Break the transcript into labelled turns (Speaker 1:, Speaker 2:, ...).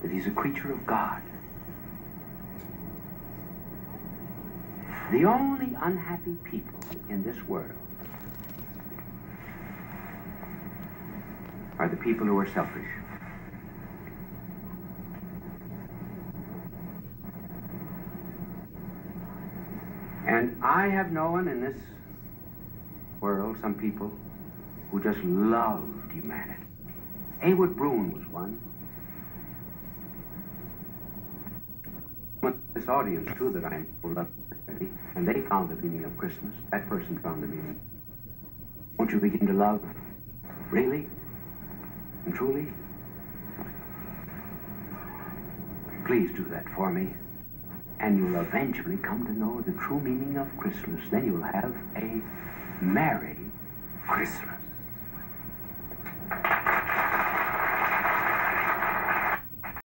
Speaker 1: that he's a creature of God. The only unhappy people in this world are the people who are selfish. And I have known in this world some people who just loved humanity. Heywood Broun was one. This audience, too, that I know loved humanity, and they found the meaning of Christmas. That person found the meaning. Won't you begin to love really and truly? Please do that for me, and you'll eventually come to know the true meaning of Christmas. Then you'll have a Merry Christmas.